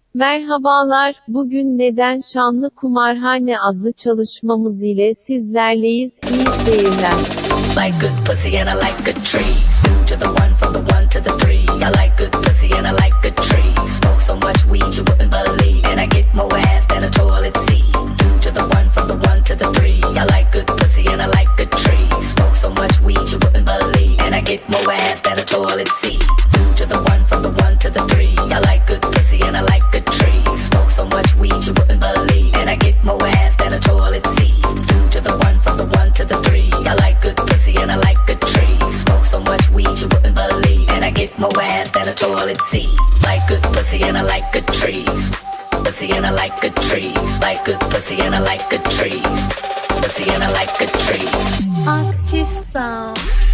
Merhabalar, bugün Neden Şanlı Kumarhane adlı çalışmamız ile sizlerleyiz. İyi seyirler. Like good pussy and I like good trees. To the one, from the one to the three. I like good pussy and I like good trees. Smoke so much weed you wouldn't believe, and I get more ass than a toilet seat. To the one, from the one to the three. I like good pussy and I like good trees. Smoke so much weed you wouldn't believe, and I get more ass than a toilet seat. To the one, from the one to the three. I like good pussy and I like good trees. Smoke so much weed you wouldn't believe, and I get more ass than a toilet seat. To the one, from the one to the three. I like good pussy and I like good trees. Smoke so much weed you wouldn't believe, and I get more ass than a toilet seat. Like good pussy and I like good trees. Pussy and I like good trees. Like good pussy and I like good trees. Pussy and I like good trees. Active sound.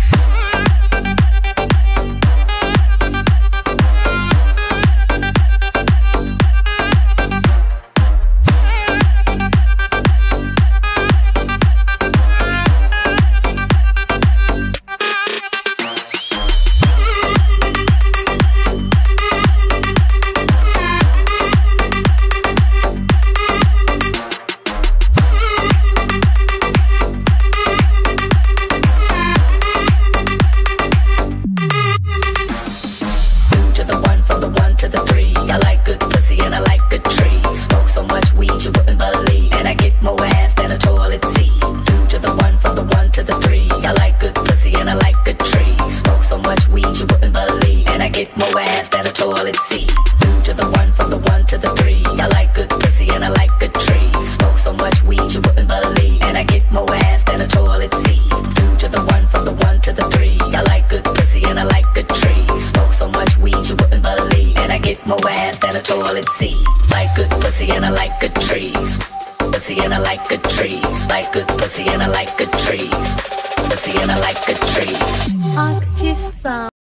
I like good pussy and I like good trees. Smoke so much weed you wouldn't believe, and I get more ass than a toilet seat. To the one, from the one to the three. I like good pussy and I like good trees. Smoke so much weed you wouldn't believe, and I get more ass than a toilet seat. To the one, from the one to the three. I like good pussy and I like good trees. Smoke so much weed you wouldn't believe, and I get more ass than a toilet seat. To the one, from the one to the three. I like good pussy and I like good trees. Smoke so much weed you wouldn't believe, and I get more ass than a toilet seat. Like good pussy and I like good trees. Pussy and I like good trees. Like good pussy and I like good trees. Pussy and I like good trees. Active sound.